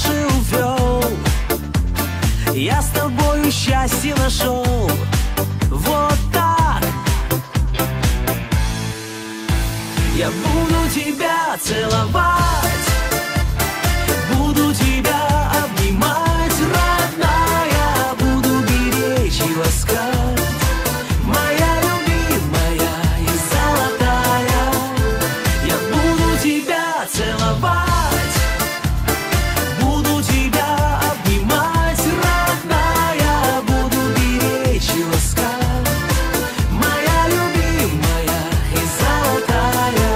наше увел. Я с тобою счастье нашел. Вот так. Я буду тебя целовать, буду тебя обнимать, родная, буду беречь и ласкать. Моя любимая и золотая, я буду тебя целовать, буду тебя обнимать, родная, буду беречь и ласкать. Моя любимая и золотая.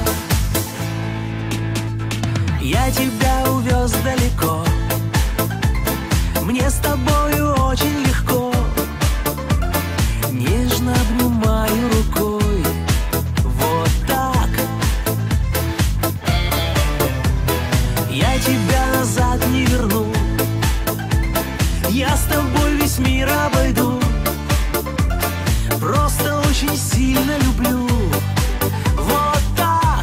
Я тебя увез далеко, мне с тобою очень легко. Нежно обнимаю рукой, вот так. Я тебя назад не верну, я с тобой весь мир обойду. Просто очень сильно люблю, вот так.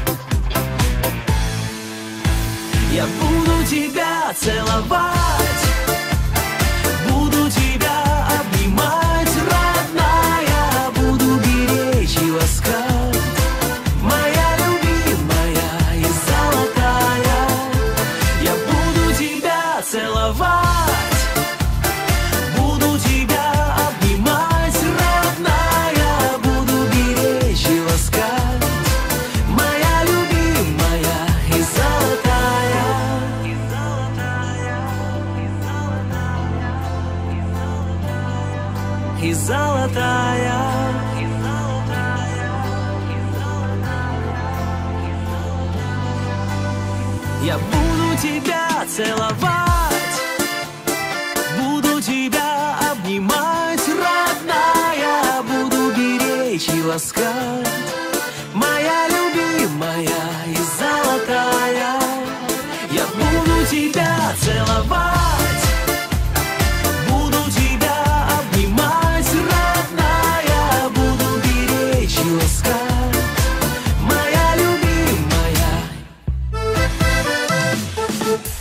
Я буду тебя целовать, буду тебя обнимать, родная, буду беречь и ласкать. Моя любимая и золотая, я буду тебя целовать, буду тебя обнимать, родная, буду беречь и ласкать. Моя любимая и золотая. И золотая. Я буду тебя целовать, буду тебя обнимать, родная, буду беречь и ласкать. Моя любимая и золотая, я буду тебя целовать, буду тебя обнимать, родная, буду беречь и ласкать. Моя любимая.